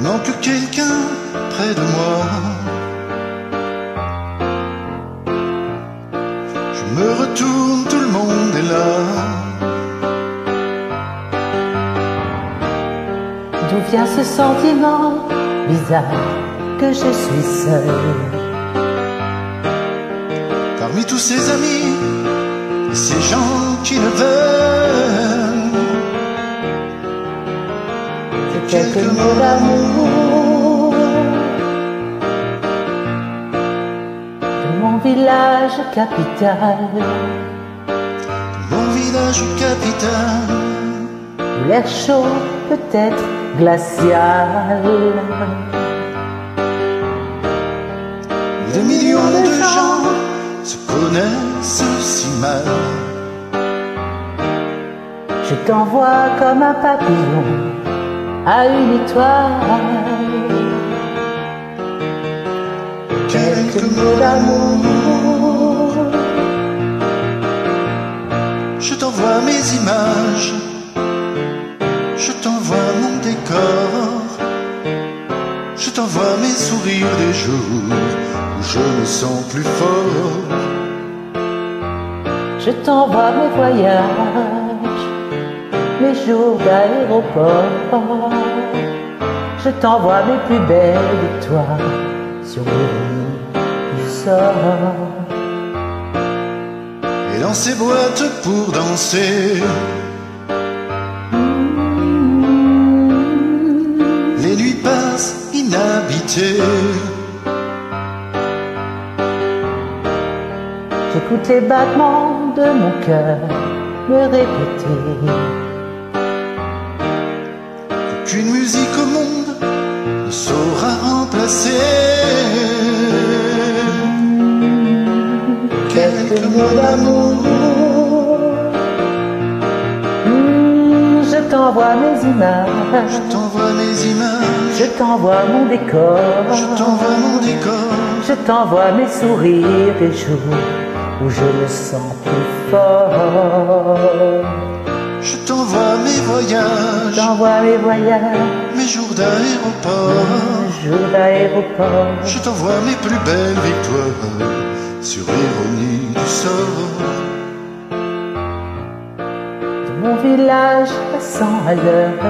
manque plus quelqu'un près de moi. Je me retourne, tout le monde est là. D'où vient ce sentiment bizarre que je suis seul? Parmi tous ces amis et ces gens qui le veulent, c'est quelques mots d'amour de mon village capital. Mon village capital, Où l'air chaud peut être glacial. des millions de gens se connaissent si mal. Je t'envoie comme un papillon à une étoile. Quelques mots d'amour. Je t'envoie mes images, je t'envoie mon décor, je t'envoie mes sourires des jours où je me sens plus fort. Je t'envoie mes voyages, mes jours d'aéroport. Je t'envoie mes plus belles victoires sur les lignes du sort. Et dans ces boîtes pour danser, les nuits passent inhabitées. J'écoute les battements de mon cœur me répéter Qu'aucune musique au monde ne saura remplacer quelques mots d'amour. Je t'envoie mes images, Je t'envoie mes images, je t'envoie mon décor, je t'envoie mon décor, je t'envoie mes sourires des jours où je me sens plus fort. je t'envoie mes voyages, Je t'envoie mes voyages, mes jours d'aéroport, jours d'aéroport. je t'envoie mes plus belles victoires sur l'ironie du sort. De mon village à 100 à l'heure,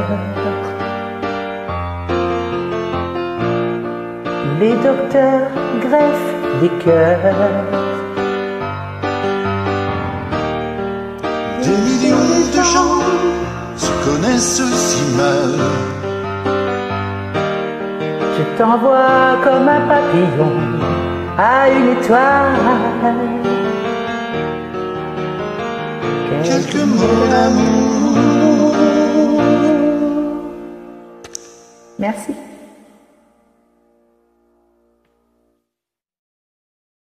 les docteurs greffent des cœurs. Des millions de gens se connaissent si mal. Je t'envoie comme un papillon à une étoile. Quelques mots d'amour. Merci.